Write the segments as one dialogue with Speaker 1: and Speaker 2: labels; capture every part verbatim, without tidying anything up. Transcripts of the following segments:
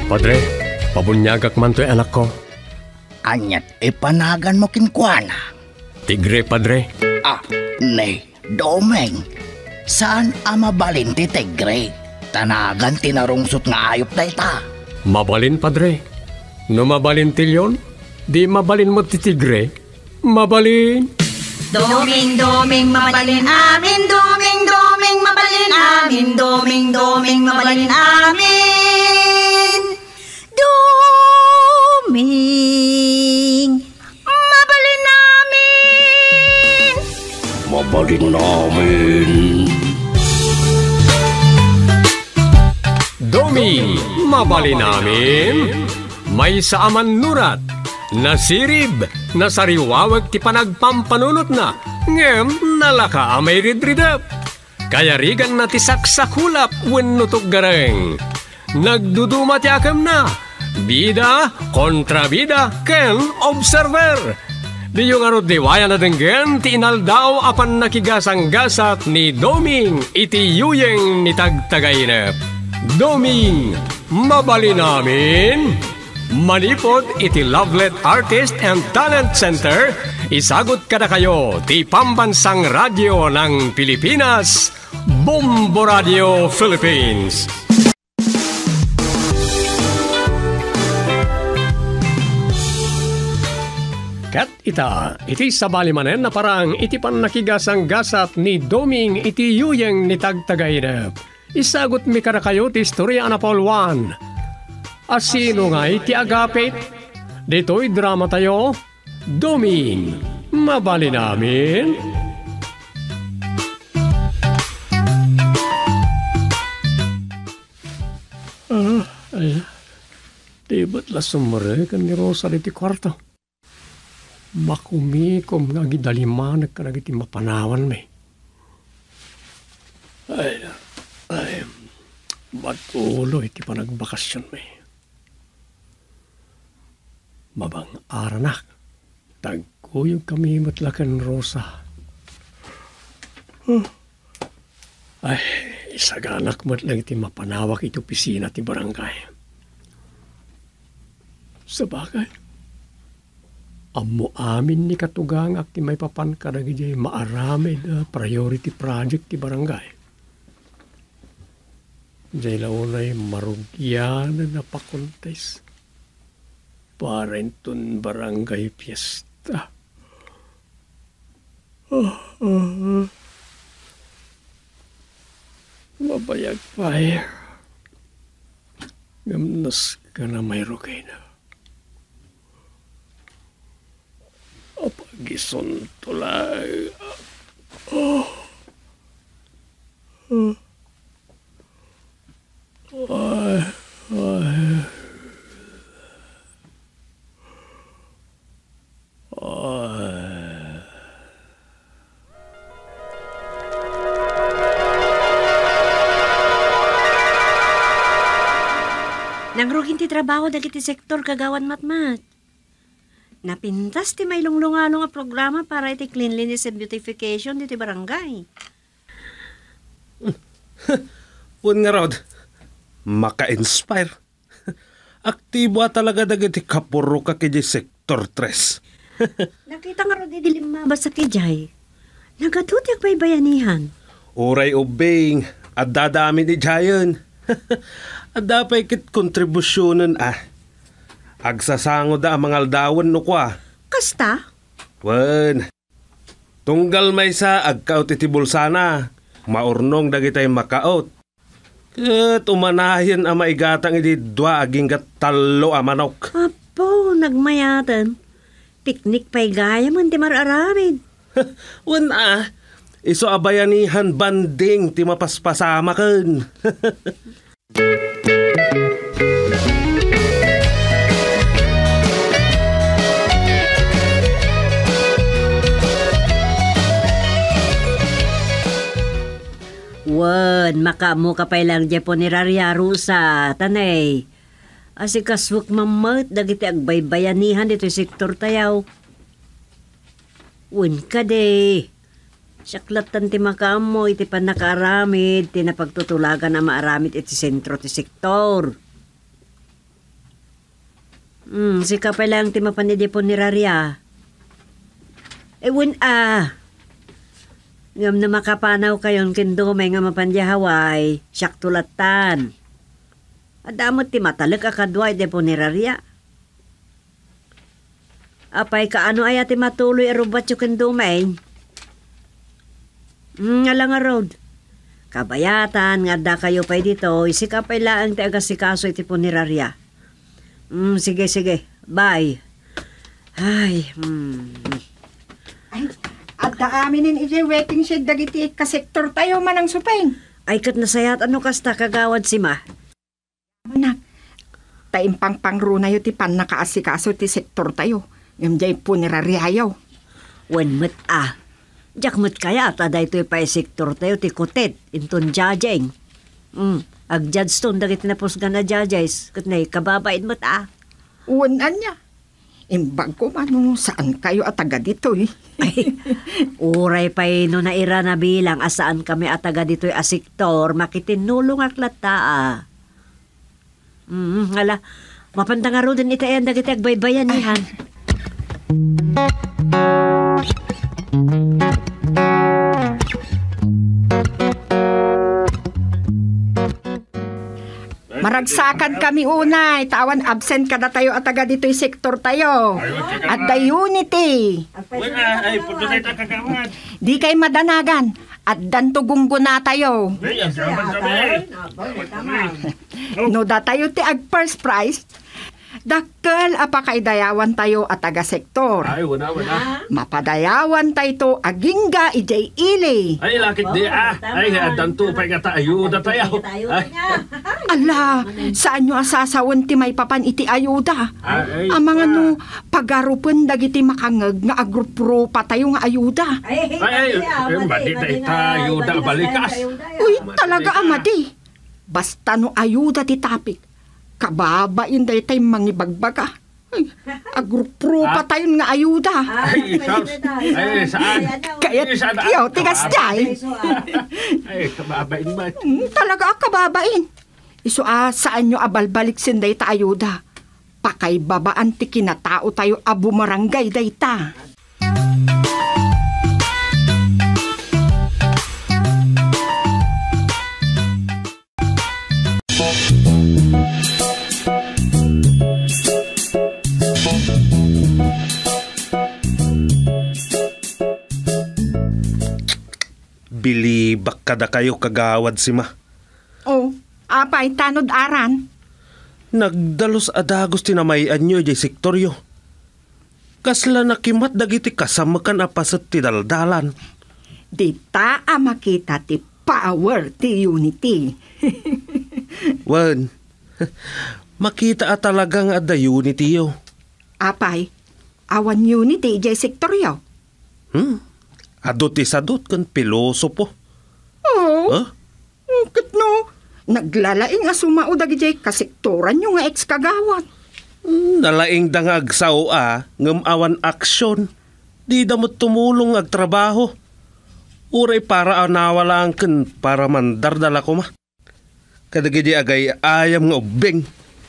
Speaker 1: Padre, pabunyagak man to'y anak ko.
Speaker 2: Anyat, ipanagan mo kinkwana.
Speaker 1: Tigre, Padre.
Speaker 2: Ah, ne, Domeng. Saan amabalin ti tigre? Tanagan tinarungsot nga ayop na ita.
Speaker 1: Mabalin, Padre. No mabalin tilyon, di mabalin mo ti tigre. Mabalin.
Speaker 3: Doming, doming, mabalin amin. Doming, doming, mabalin amin. Doming, doming, mabalin amin. Doming, mabalin namin.
Speaker 2: Mabalin namin.
Speaker 1: Doming, mabalin namin. May saaman nurat. Nasirib, nasariwawag ti panagpampanunot na. Ngem, nalaka amay ridridap. Kaya rigan na ti saksakulap wenno gareng. Nagduduma ti akam na. Bida, kontrabida, ken observer. Di yung arot diwaya na denggen ti inaldaw apan nakigasang-gasat ni Doming iti yuyeng ni tagtagainep. Doming, mabali namin. Manipod iti Lovelet Artist and Talent Center, isagot kada kayo ti Pambansang Radyo ng Pilipinas, Bombo Radio Philippines. Kat ita, iti sabali manen na parang iti pan nakigasang-gasat ni Doming iti yuyeng ni tagtagainep. Isagot mi kada kayo ti istorya na Paul one. Asino nga iti agapit? Dito'y drama tayo, Doming, mabali namin. Ah, ay, di ba't la sumere kan ni Rosa diti kwarto? Makumikom nga gidalimanag ka na iti mapanawan may. Ay, ay, matulo iti panagbakasyon may. Mabang aranak, tagkuyog kami matlakan Rosa. Huh. Ay, isaganak matlang iti mapanawak iti opisina ti barangay. Sabagay, amo amin ni katugang ak ti may papan ka na gijay maaramid uh, priority project ti barangay. Jay launay marugyan na napakontes. Parentun barangay fiesta. Oh, oh, oh. Mabayag pa eh. Gamnas ka na may rugay na. Apagison tulay. Oh. Oh. Ay, ay.
Speaker 3: Nangrugin ti trabaho dagiti sektor kagawan matmat. Napintas ti may lunglungano nga programa para iti cleanliness and beautification diti barangay.
Speaker 4: Pun nga rod, maka-inspire. Aktibo talaga dagiti kapuro ka kiji sektor tres.
Speaker 3: Nakita nga rod iti limaba sa kijay. Nagatutyak pa'y bayanihan.
Speaker 4: Uray ubing, at dadami ni Jayon. At dapay kit kontribusyonan ah. Agsasango da ang mga aldawan no kwa.
Speaker 3: Kasta?
Speaker 4: Wen. Tunggal may sa agkaot iti bulsana. Maurnong dagitay makaot. Ket umanahin ang maigatang iti dua aging talo a manok.
Speaker 3: Apo, nagmayatan. Piknik pa'y gaya man ti mararamid.
Speaker 4: Wen ah. Iso abayanihan banding ti mapaspasama ken.
Speaker 3: Wan, makamu ka pa'y lang dyan po ni Raria Rusa, tanay. Asikaswak mamat, dagiti agbaybayanihan dito sektor tayaw. Wan ka de. Saklatan ti makamo, iti pa nakaaramid, ti napagtutulagan na maaramid iti sentro ti sektor. Hmm, si ka pa lang ti mapanidipon ni Raria. Ewan ah. Ngam na makapanaw kayon kindomay nga mapandiyahaway, siyak tulatan. Adamot ti matalag akadway depon ni Raria. Apay kaano ay ati matuloy arubat yung kindomay. Hmm, nga lang nga road. Kabayatan, nga da kayo pa'y dito, isikapay lang ti agasikaso iti po ni Raria. Hmm, sige, sige. Bye. Ay, hmm.
Speaker 5: Ay, at daaminin iti waiting shed dagiti kasektor tayo manang supeng.
Speaker 3: Ay, kat nasayat ano kasta kagawad si ma.
Speaker 5: Anak, taimpang pangruna yo ti pan nakaasikaso ti sektor tayo. Ngam jay po nirariayaw.
Speaker 3: Wen met ah. Jak met kaya at aday to'y pa sektor tayo ti kutit. Intun jajeng. Hmm, ag-judge stone dagiti napusgan na judges. Kat na'y kababain met ah.
Speaker 5: Uwanan niya. Imbag ko mano, saan kayo ataga dito eh?
Speaker 3: Ay, uray pa'y no naira na bilang asaan kami ataga dito'y asiktor, makitinulong aklata ah. Hmm, hala, mapanda nga ro din itayan dagiti agbaybayan nihan.
Speaker 5: Maragsakan kami unay, tawan absent kada tayo ataga dito'y sektor tayo. At the unity.
Speaker 4: Ay, puto tayo kagawad.
Speaker 5: Di kay madanagan. At dantugunggo na tayo.
Speaker 4: Ay, ang saman kami.
Speaker 5: No da tayo ti ag first prize. Dakkel apakay dayawan tayo at taga sektor.
Speaker 4: Ay, wala, wala.
Speaker 5: Mapadayawan tayo to agingga ijay ili.
Speaker 4: Ay, lakit di ah. Ay, danto pa nga ayuda tayo. Ay,
Speaker 5: Ala, saan nyo asasawan ti may papan iti ayuda?
Speaker 4: ay,
Speaker 5: Ang mga no, pagarupan dagiti makangag nga agrupro pa tayo nga ayuda.
Speaker 4: ay, ay, eh, madi na itayuda balikas.
Speaker 5: Uy, talaga amadi. Basta no ayuda ti tapik. Kababain day tayo mangibagbaga. Ay, agrupro pa tayo nga ayuda.
Speaker 4: Ay, Charles. Ay, saan?
Speaker 5: Kaya
Speaker 4: Ay, saan?
Speaker 5: yaw, tigas jay.
Speaker 4: Ay, kababain ba?
Speaker 5: Hmm, talaga kababain. Iso ah, saan nyo abalbalik sinday ta ayuda? Pakay babaan ti kinatao tayo abumarangay day ta.
Speaker 4: Bilibak kada kayo kagawad si ma.
Speaker 5: Oh, apay tanod aran.
Speaker 4: Nagdalos adagos tinamayan nyo jay sektoryo. Kasla nakimat dagiti kasamakan apasat ti daldalan.
Speaker 5: Di ta a makita ti power ti unity.
Speaker 4: Wan, makita at talagang ada unity yo.
Speaker 5: Apay, awan unity jay sektoryo.
Speaker 4: Hmm? Adot isadot kan pilosopo.
Speaker 5: Oh,
Speaker 4: Huh?
Speaker 5: kat no. Naglalaing nga sumao dagiti kasektoran nyo nga ex-kagawad.
Speaker 4: Hmm, nalaing dangag sao a, ngam awan aksyon. Di damot tumulong ag trabaho. Uray para anawalang ken para mandardala ko ma. Kadagidi agay ayam nga ubeng.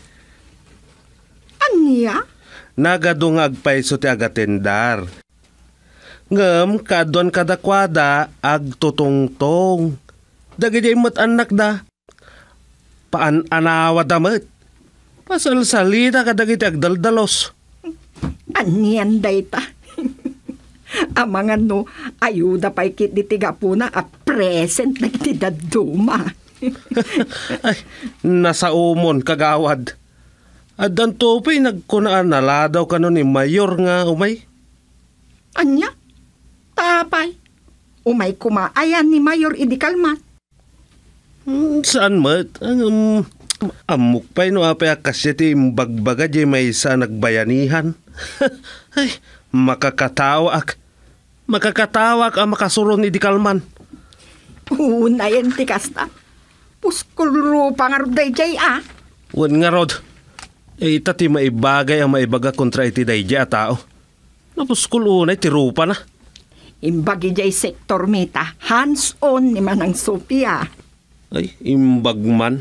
Speaker 5: Anya?
Speaker 4: Nagadungag paiso ti agatendar. Ngam kadwan kadakwada ag tutungtong. Dagidi mat anak da. Paan anawa damat. Pasal salita kadagiti ag daldalos.
Speaker 5: Anyan day ta. Ang mga no, ayuda pa ikit ditiga po na a present na kitidaduma.
Speaker 4: Ay, nasa umon kagawad. At danto pa'y nagkunaan naladaw ka nun ni Mayor nga umay.
Speaker 5: Anya? Tapay. Umay kumaayan ni Mayor Idikalmat.
Speaker 4: Hmm, saan mat? Ang um, amok pa'y no apay akasya ti imbagbaga di may sa nagbayanihan. Ay, makakatawak. Makakatawak ang makasuron ni Dikalman.
Speaker 5: Unayan ti kasta. Puskulro pangaruday jay ah.
Speaker 4: Wan nga rod. Eh, itati maibagay ang maibaga kontra iti dayja a tao. Napuskul unay, tirupa na.
Speaker 5: Imbagi jay sektor meta, hands-on ni Manang Sophia.
Speaker 4: Ay, imbagman.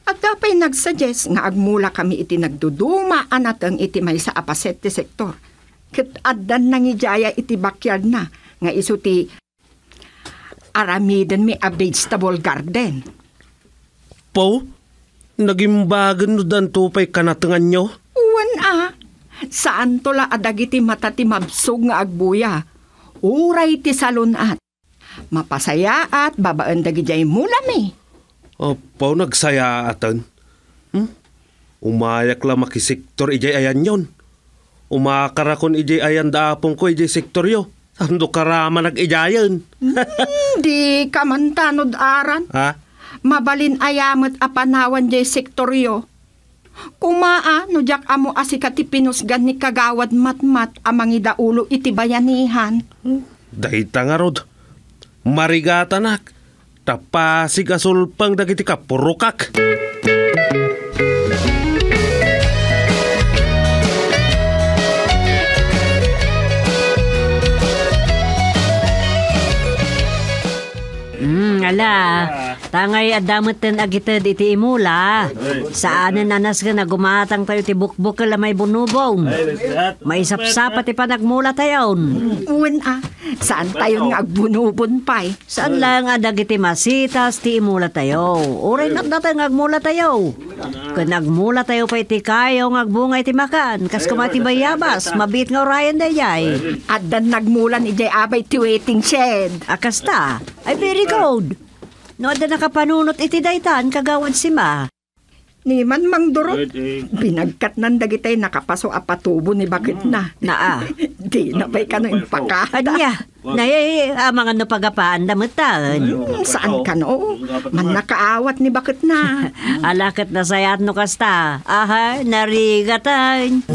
Speaker 5: At dapay nagsuggest nga agmula kami iti nagduduma anatang iti may sa apaset ti sektor. Ket addan nang ijaya iti backyard na nga iso ti aramiden mi a vegetable garden.
Speaker 4: Po, nagimbagan no dan tupay kanatangan nyo?
Speaker 5: Uwan ah, saan tola adagiti mata ti mabsog nga agbuya. Uray ti salunat. Mapasaya at babaan dagijay mulami.
Speaker 4: Opo, nagsaya atan. Hmm? Umayak lang makisektor ijay ayan yon. Umakarakon ijay ayan daapong ko ijay sektor yo. Ando karama nag-ijayan.
Speaker 5: Di ka man tanod aran.
Speaker 4: Ha?
Speaker 5: Mabalin ayamet a panawan jay sektoryo. Kumaa no jak amo asika ti pinusgan ni kagawad matmat amang idaulo iti bayanihan.
Speaker 4: Dahita nga rod. Marigata nak. Tapasig asulpang dagiti kapurukak.
Speaker 3: Hmm, ala. Tangay adamutin agited iti imula. Saanan nanas ka na gumatang tayo ti bukbuk ka may bunubong. May sapsapa ti panagmula tayon.
Speaker 5: Uwan ah, saan tayo nga agbunubon pa'y?
Speaker 3: Saan lang adag iti masitas ti imula tayo. Uray nak datang agmula tayo. Kung nagmula tayo pa iti kayo ng agbungay ti makan. Kas kumati bayabas, mabit nga orayan dayay.
Speaker 5: Addan nagmulan ijay abay ti waiting shed.
Speaker 3: Akasta, ay very good. No, ada nakapanunot iti daytan, kagawad si ma.
Speaker 5: Ni man mang durot. Binagkat nan dagitay nakapaso a patubo ni bakit na.
Speaker 3: Naa.
Speaker 5: Di na pa'y ka no impakata.
Speaker 3: Anya, nay, amang ano pagapaan damutan.
Speaker 5: Hmm, saan ka no? Man nakaawat ni bakit na.
Speaker 3: Alakat na sayat no kasta. Aha, narigatan.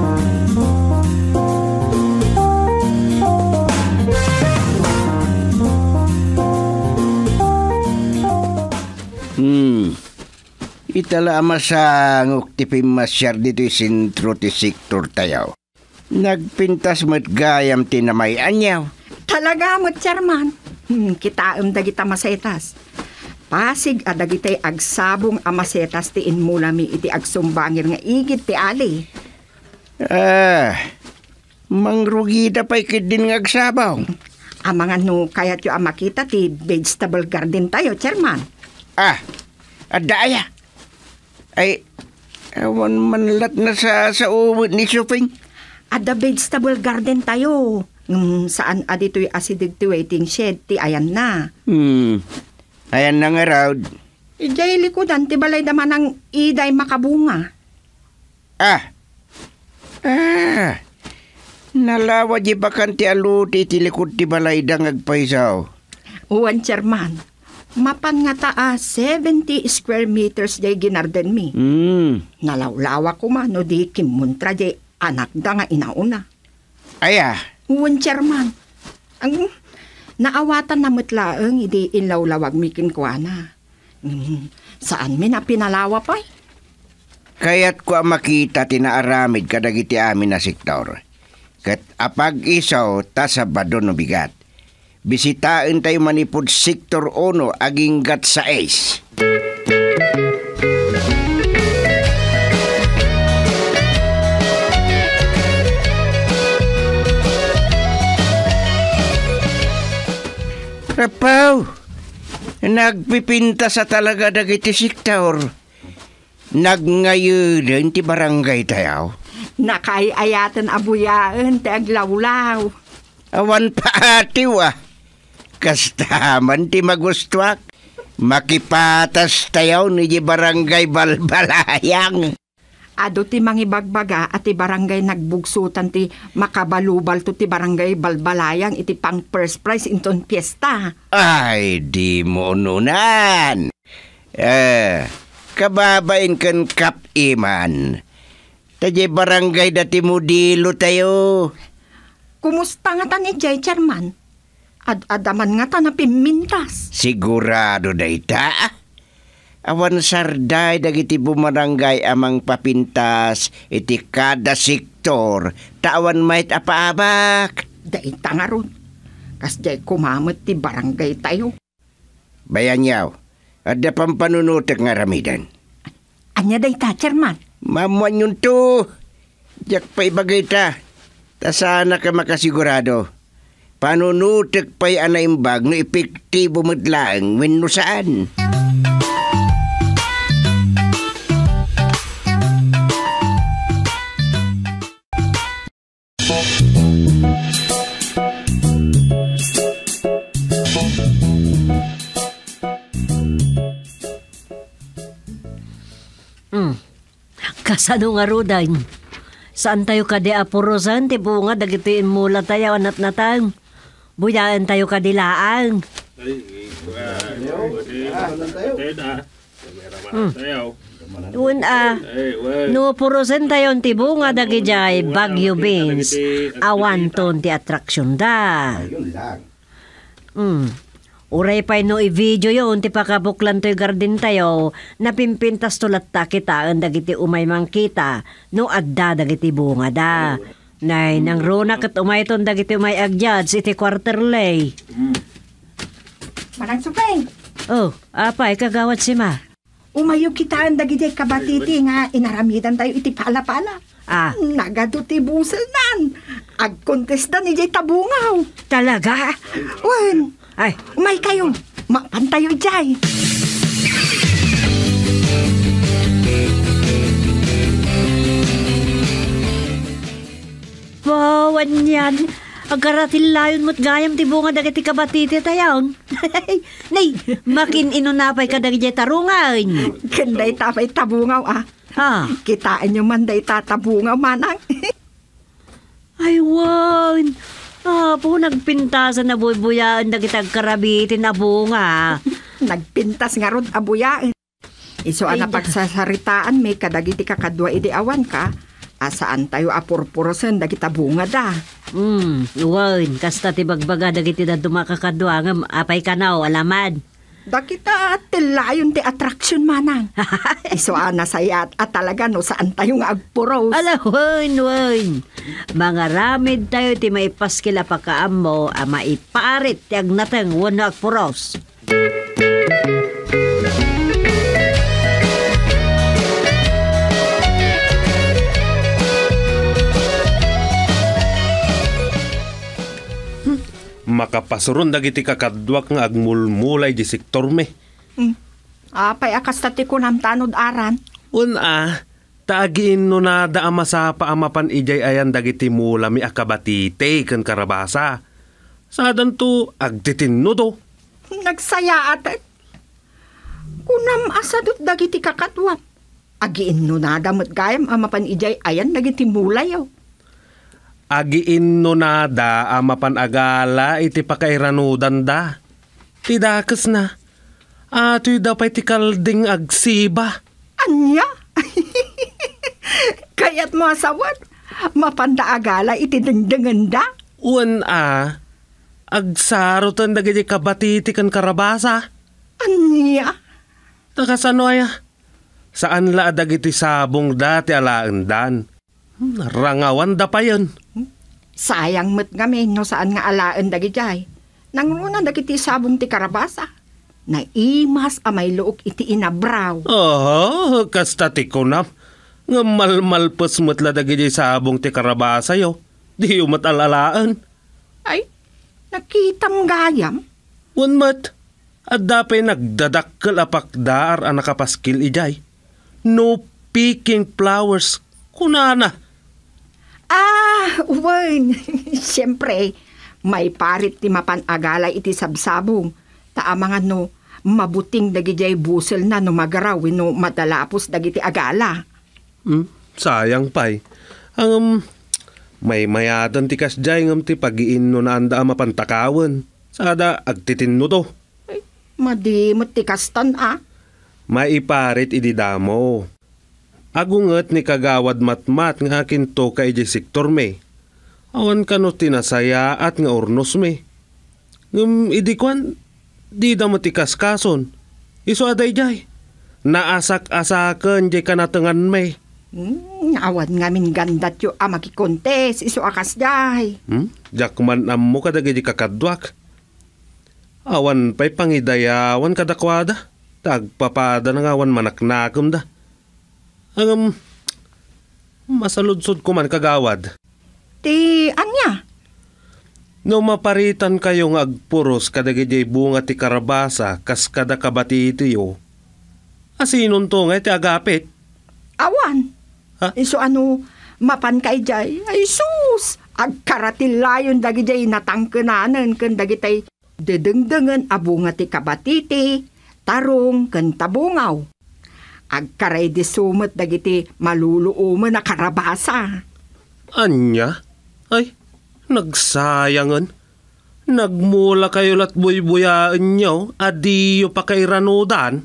Speaker 6: Hmm. Itala masangok ti pimasyar dito sentro ti sektor tayaw. Nagpintas mo't gayam ti namay anyaw.
Speaker 5: Talaga mo, Chairman. Hmm, kitaam dagita masetas. Pasig adagitay agsabong a masetas ti inmulami iti agsumbangir nga igit ti ali.
Speaker 6: Ah, mangrugida pa'y kidin nga agsabaw.
Speaker 5: Amangan no kayat yu amakita ti vegetable garden tayo, Chairman.
Speaker 6: Ah, adaya. Ay, awan manlat na sa sa uwit ni Suping.
Speaker 5: Ada vegetable garden tayo. Mm, saan adito'y acidic ti waiting shed ti ayan na.
Speaker 6: Hmm, ayan na nga raw.
Speaker 5: Ijay likodan ti balay daman ng iday makabunga.
Speaker 6: Ah, ah, nalawa di bakan ti aluti ti likod ti balay dang agpaisaw.
Speaker 5: Uwan, Chairman. Mapan nga taa seventy square meters jay ginarden mi.
Speaker 6: Hmm,
Speaker 5: Nalawlawa ko man no di kimuntra jay anak da nga inauna.
Speaker 6: aya.
Speaker 5: Uwan, Chairman. Ang naawatan na mutlaang idi inlawlawag mi kinkwana. Mm, saan mi na pinalawa pa?
Speaker 6: Kaya't ko ang makita tinaaramid kadagiti amin na sektor. Kat apag isaw ta sa badon no bigat. Bisitain tayo manipod sektor uno aging gat sa ace. Rapaw, nagpipinta sa talaga dagiti sektor. Nagngayon ti barangay tayo.
Speaker 5: Nakayayatan abuyaan ti aglawlaw.
Speaker 6: Awan pa atiw ah. Kastaman ti magustuak. Makipatas tayaw ni di barangay balbalayang.
Speaker 5: Ado ti mangibagbaga at ti barangay nagbugsutan ti makabalubal to ti barangay balbalayang iti pang first prize inton piyesta.
Speaker 6: Ay, di mo nunan. Eh, kababain kan kap iman. Taji barangay dati mo dilo tayo.
Speaker 5: Kumusta nga tan ijay, Chairman? Ad-adaman nga tan na pimintas.
Speaker 6: Sigurado da ita. Awan sarday dagiti bumarangay amang papintas iti kada sektor. Tawan mayt apaabak.
Speaker 5: Daita nga ron. Kas jay kumamot ti barangay tayo.
Speaker 6: Bayan yaw, ada pampanunutek nga ramidan.
Speaker 5: Anya day ta, Chairman.
Speaker 6: Mamuan yun to. Diyak pa ibagay ta. Ta sana ka makasigurado. Panunutek pa'y anaimbag no epektibo madlaang when no saan.
Speaker 3: Hmm. Kasano nga rodan? Saan tayo kadi apurosan? Ti bunga dagitiin mula tayo anat natang. Buyaan tayo kadilaan. Hmm. Doon ah, no purosan tayo ti bunga dagijay Baguio Beans. Awanton ti attraction da. Hmm. Uray pa'y no i-video yun, ti pakabuklan to'y garden tayo, napimpintas tulat ta kita, ang dagiti umay mangkita, no adda dagiti bunga da. Nay, nang runa kat umay ton dagiti umay agyads, iti quarterlay.
Speaker 5: Manang Supeng,
Speaker 3: Oh, apay, kagawat si ma.
Speaker 5: umayo kita ang dagiti kabatiti nga inaramidan tayo iti pala-pala.
Speaker 3: Ah,
Speaker 5: Nagado ti busel nan. Ag-contest na ni Jay Tabungaw.
Speaker 3: talaga?
Speaker 5: Wen,
Speaker 3: Ay,
Speaker 5: umay kayo. Mapantayo Jay.
Speaker 3: bawan yan. Agaratil layon mo't gayam ti bunga dagiti kabatiti tayon. Nay, makin inunapay ka dagiti tarungan.
Speaker 5: Kanday tapay tabungaw ah.
Speaker 3: Ha?
Speaker 5: Kitaan nyo man day tatabungaw manang.
Speaker 3: Ay, wan. Ah, po nagpintasan na bubuyaan na kitag karabiti na bunga.
Speaker 5: Nagpintas nga ron abuyaan. Iso
Speaker 3: Ay,
Speaker 5: ana pagsasaritaan may kadagiti kakadwa iti awan ka. Asaan tayo apurpurosan dagita bunga da.
Speaker 3: Hmm, wan. Kasta ti bagbaga dagiti na dumakakadwa nga apay ka na o alamad.
Speaker 5: Dakita tilayon ti attraction manang. Iso ana sayat at talaga no saan tayo nga agpuros.
Speaker 3: Ala, wan, wan. Mga ramid tayo ti maipaskila pa kaamo, a maiparit ti agnatang wano agpuros.
Speaker 4: Makapasuron dagiti kakadwak nga agmulmulay di sektor me.
Speaker 5: Hmm. Apay akas tati ko nam tanod aran.
Speaker 4: Una, tagiin no nada ama sa paamapan ijay ayan dagiti mula mi akabatite kan karabasa. Sadan to agtitinno do.
Speaker 5: Nagsaya atat. Kunam asadot dagiti kakatwat. Agiin no nadamot gayam amapan ijay ayan dagiti mulayaw.
Speaker 4: Agiin no nada amapan agala iti pakairanudan da. Tidakes na. Ato'y dapay ti kalding agsiba.
Speaker 5: Anya? Kaya't mo asawat. Mapanda agala iti dengdengan da.
Speaker 4: Uwan a, agsarutan dagiti kabatiti kan karabasa.
Speaker 5: Anya?
Speaker 4: Takasano aya? Saan la dagiti sabong dati alaan dan? Rangawan da pa yun.
Speaker 5: Sayang met ngamin no saan nga alaan dagijay. Nangruna dagiti sabong ti karabasa. Naimas amay luok iti inabraw.
Speaker 4: Oh, kasta ti ko na. Nga malmalpos mo't la dagiti sabong ti karabasa yo. Di umat alalaan.
Speaker 5: Ay, nakitam gayam.
Speaker 4: Unmat, at dapay nagdadakkel apakdaar ang nakapaskil ijay. No picking flowers. Kunana.
Speaker 5: Ah, uwan. Siyempre, may parit ti mapanagala iti sabsabong. Taamangan no, mabuting dagijay busel na no magaraw no madalapos dagiti agala.
Speaker 4: Hmm, sayang pay. Ang um, may mayadan ti kasjay ngam ti pagiin no na anda mapantakawan. Sada agtitinno to.
Speaker 5: Ay, madimot ti kastan ah.
Speaker 4: Maiparit ididamo. Agunget ni kagawad matmat nga akin to kay di sektor me. Awan ka no tinasaya at nga urnos me. Ngum idikwan, di da matikaskason. Iso aday jay. Naasak-asakan jay kanatengan me.
Speaker 5: Hmm, awan ngamin gandat yo ah makikontes iso akas day.
Speaker 4: Hmm? Jakman ammo kadagi di kakadwak. Awan pa'y pangidayawan kadakwada. Tagpapada ng awan manaknakom da. Ang, masaludsod ko man kagawad.
Speaker 5: Ti, anya?
Speaker 4: No maparitan kayong agpuros kadagiti bunga ti karabasa kas kada kabati itiyo. Asinon to nga ti agapit?
Speaker 5: Awan.
Speaker 4: Ha?
Speaker 5: Iso ano, mapan kay jay. Ay sus! Agkaratilayon dagi jay natangkenanan ken dagitay dedengdengen abunga ti kabatiti, tarong ken tabungaw. Agkaray di sumet dagiti maluluumen na karabasa.
Speaker 4: Anya? Ay, nagsayangan. Nagmula kayo lat buy-buyaan nyo, adiyo pa kay ranudan.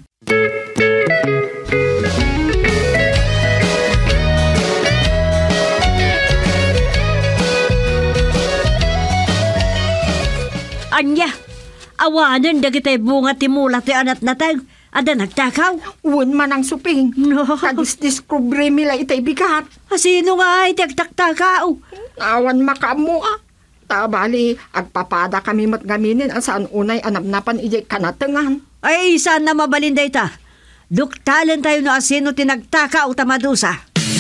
Speaker 3: Anya, awanan dagitay bunga ti mula ti anat natag, ada nagtakaw.
Speaker 5: Uwan man ang suping.
Speaker 3: No.
Speaker 5: Kadis-discovery mila itay bigat.
Speaker 3: Sino nga ay tagtaktakaw?
Speaker 5: Awan makamu ah. Tabali, agpapada kami matgaminin ang saan unay anapnapan ijay kanatengan.
Speaker 3: Ay, saan na mabalinday ta? Duktalan tayo no asino tinagtakaw tamadusa.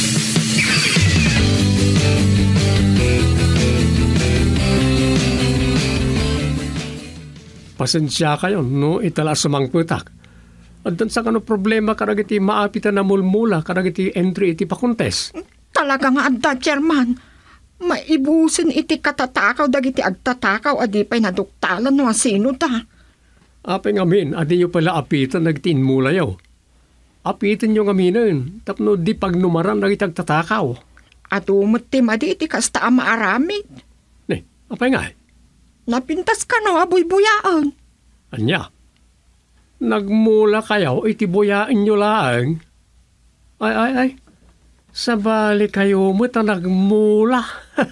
Speaker 1: Pasensya kayo, no? Itala sumangputak. At dan sa kano problema karagiti maapitan na mulmula karagiti entry iti pakuntes.
Speaker 5: Talaga nga adda, Chairman. Maibusin iti katatakaw dagiti agtatakaw adi pa'y naduktalan no sino ta.
Speaker 1: Apeng amin, adi yung pala apitan nagtiin mula yaw. Apitan yung aminin, tapno di pagnumaran nagiti agtatakaw.
Speaker 5: At umutim adi iti kasta ang maaramid.
Speaker 1: Ne, apay nga eh.
Speaker 5: Napintas ka no, abuy-buyaan.
Speaker 1: Anya, nagmula kayo, itibuyain nyo lang. Ay, ay, ay. Sabali kayo mo ta nagmula.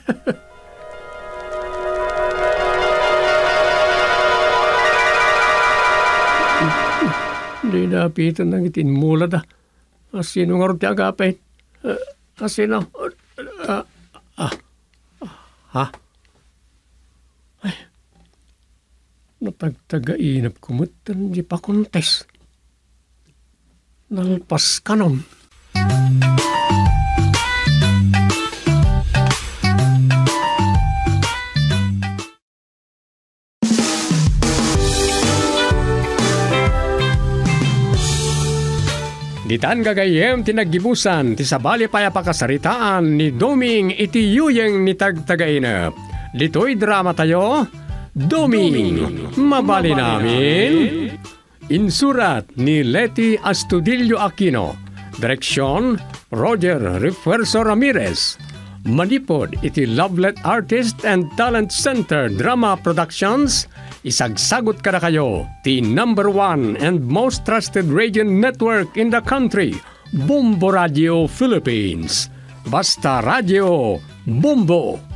Speaker 1: Hindi na apitan ng itinmula da. Asino nga rin ti agapay? Uh, asino? Uh, uh, uh, ha? Ay, natagtagainap kumutan di pa kontes. Nalpas ka nun. Ditan gagayem tinaggibusan ti sabali paya pakasaritaan ni Doming iti yuyeng ni tagtagainap. Dito'y drama tayo, Doming, mabali namin. Insurat ni Leti Astudillo Aquino. Direksyon, Roger Refuerzo Ramirez. Manipod iti Lovelet Artist and Talent Center Drama Productions. Isagsagot kada kayo, the number one and most trusted radio network in the country, Bumbo Radio Philippines. Basta Radio, Bumbo.